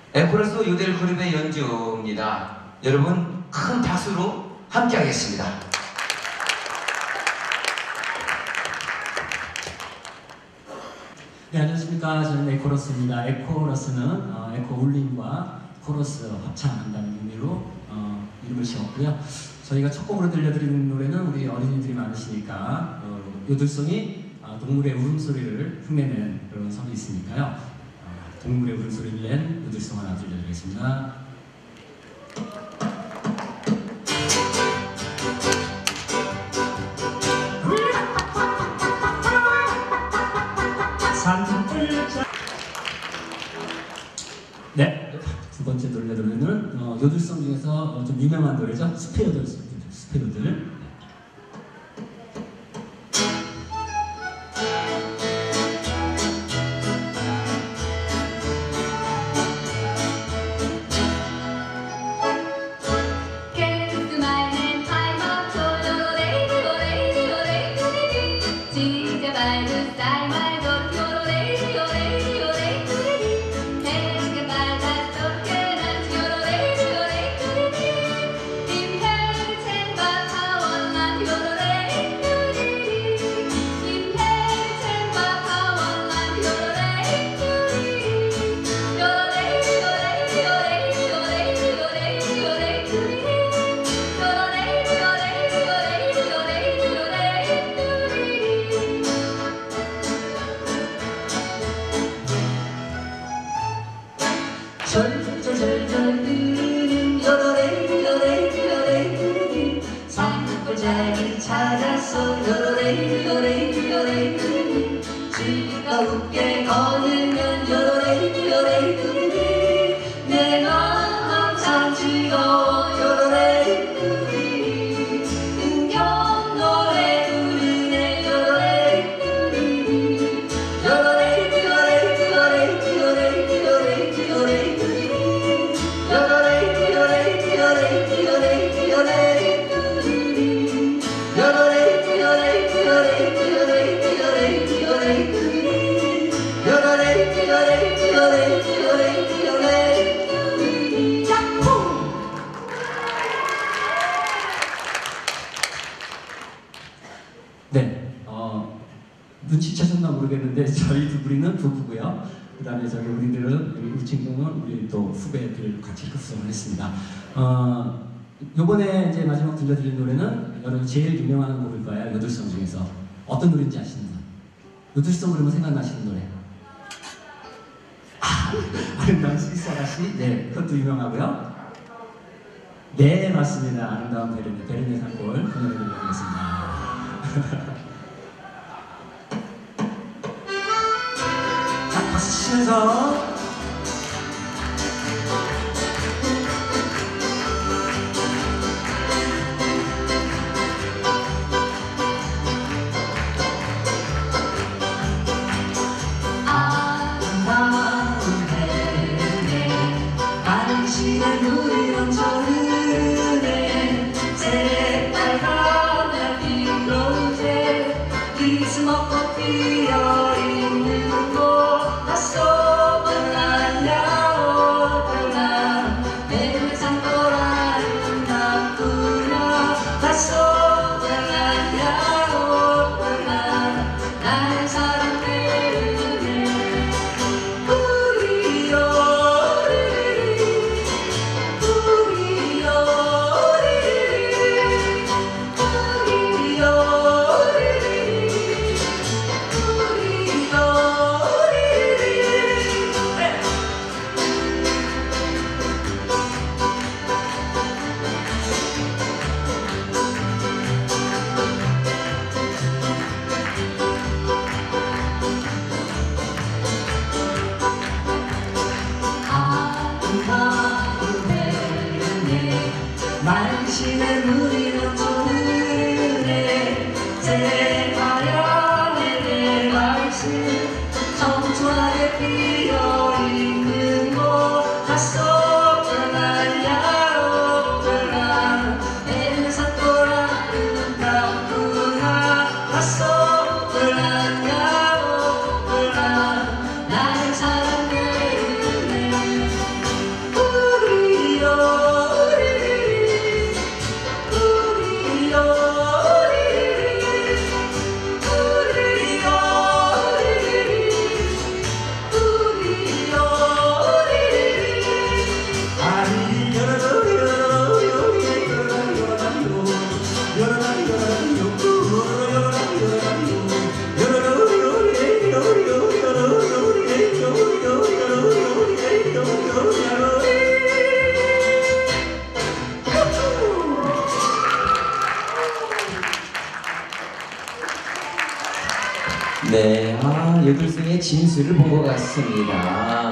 에코러스 요델 그룹의 연주입니다. 여러분 큰 박수로 함께 하겠습니다. 네, 안녕하십니까. 저는 에코러스입니다. 에코러스는 에코 울림과 코러스 합창한다는 의미로 이름을 지었고요. 저희가 첫 곡으로 들려드리는 노래는 우리 어린이들이 많으시니까 요들송이 동물의 울음소리를 흉내낸 그런 성이 있으니까요. 동물의 울음소리를 낸 요들송 하나 들려드리겠습니다. 네, 두 번째 노래는 요들송 중에서 좀 유명한 노래죠. 숲의 요들, 숲의 요들. 절절절절들은 요로레 요레 요레 산골짜기 찾아서 요로레 요레 요레 즐겁게 걸으면 요로레 요레 내 마음 항상 즐거워 요로레 은경 노래 부르네 요로레 요로레 요레 요레 요레 요레 요레 네, 눈치채셨나 모르겠는데 저희 두 부리는 부부고요. 그 다음에 저기 우리들은 우리 친구는 우리 또 후배들 같이 구성을 했습니다. 요번에 이제 마지막 들려드릴 노래는 여러분 제일 유명한 곡일 거예요. 요들송 중에서 어떤 노래인지 아시는 분? 요들송 그러면 생각나시는 노래? 아름다운 스위스 아가씨? 네, 그것도 유명하고요. 네, 맞습니다. 아름다운 베르네 산골 그 노래 들려드리겠습니다. 자, 박수 치면서 아름다운 베르네 당신의 눈이 넘쳐 흐르네 새빨간 달빛 로제 기스먹고 피어있는 곳 낯서 만나냐 오구나 베르네 산골 아름답구나 낯서 만나냐 오구나 나의 사랑 베르네 우리요 당신의 눈이 넘쳐흐르네 새하얀의 내 말씀 청초하게 피어있는 곳 낯서 떠나냐 오거나 베르네 산골 아름답구나 낯서 떠나냐 오거나 나의 사랑 베르네 네, 여덟승의 진수를 본 것 같습니다.